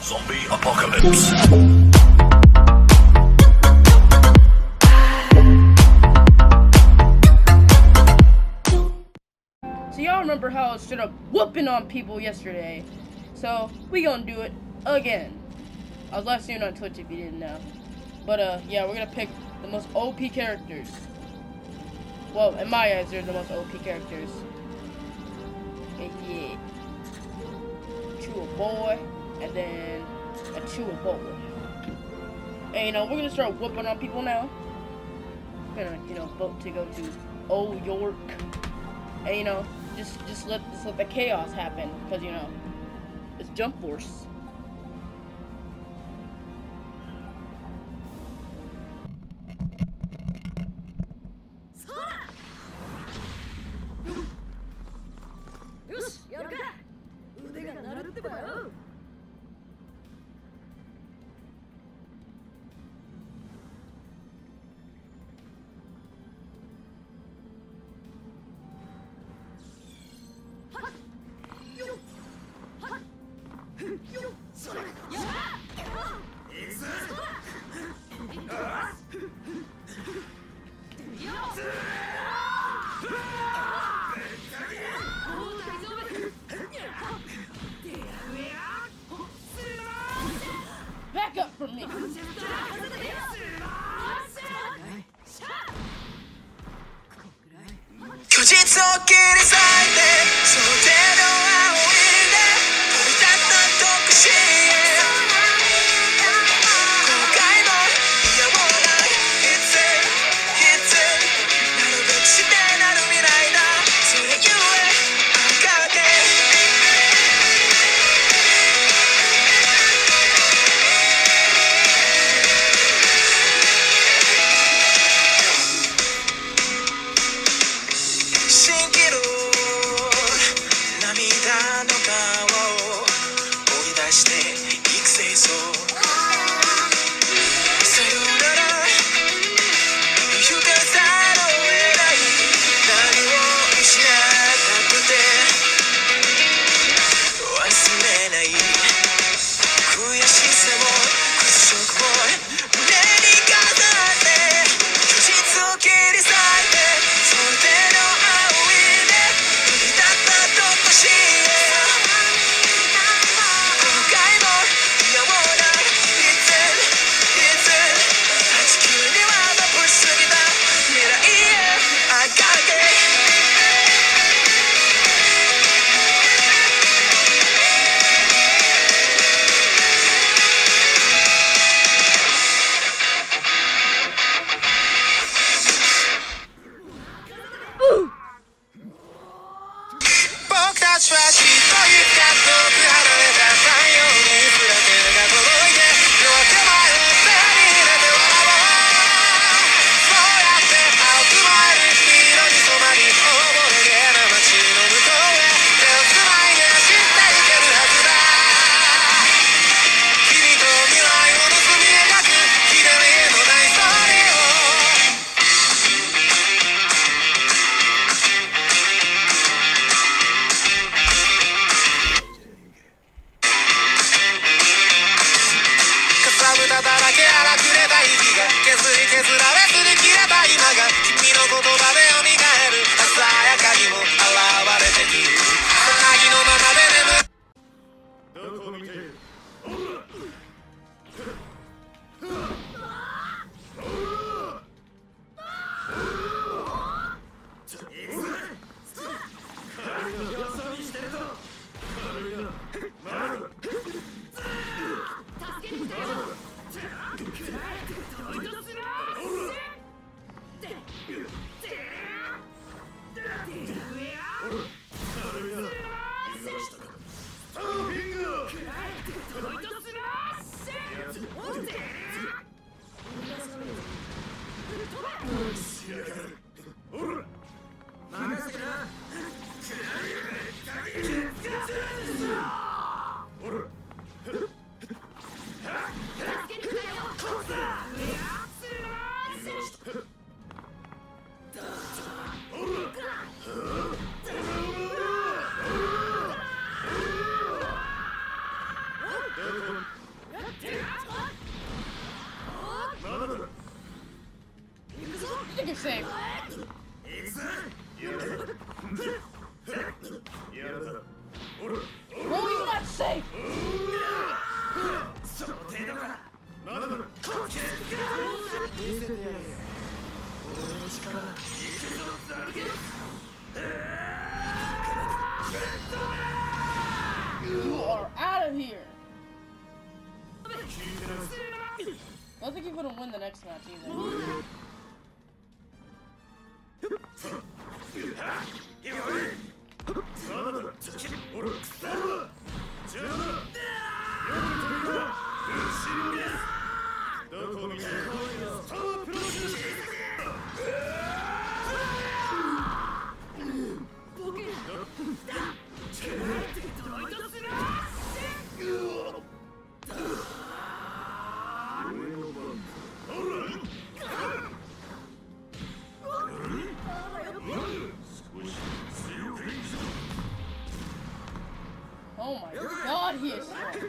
Zombie apocalypse. So y'all remember how I stood up whooping on people yesterday? So we gonna do it again. I was live streaming on Twitch if you didn't know. But yeah, we're gonna pick the most OP characters. Well, in my eyes, they're the most OP characters. Yeah. Chew boy, and then a chew boy. And we're gonna start whooping on people now. We're gonna, vote to go to Old York. And just let the chaos happen, because it's Jump Force. Back up from me. 虚実を切り裂いて袖の青いで飛び立った特進へ後悔も嫌もない必然なるべくしてなる未来だそれゆえ赤で蜃気楼涙の川を追い出して育成そうさよなら行かざるを得ない何を失ったくて忘れない悔しさも屈辱も胸に飾って虚実を切り裂いてそれの僕たちはきっといつか遠く離れた太陽にすら手が届いて夜明け前に手に入れて笑おうそうやって青く燃える色に染まりおぼろげな街の向こうへ手をつないで走っていけるはずだ君と未来を結び描く左へのないストーリーをだらけ荒くれた息が削り削られすり切れた今が君の言葉で蘇る鮮やかにも現れてくるつなぎのままで眠るどこを見ている You think you're safe? No, you're not safe! You are out of here! I don't think you're gonna win the next match either. Oh my god, he is strong.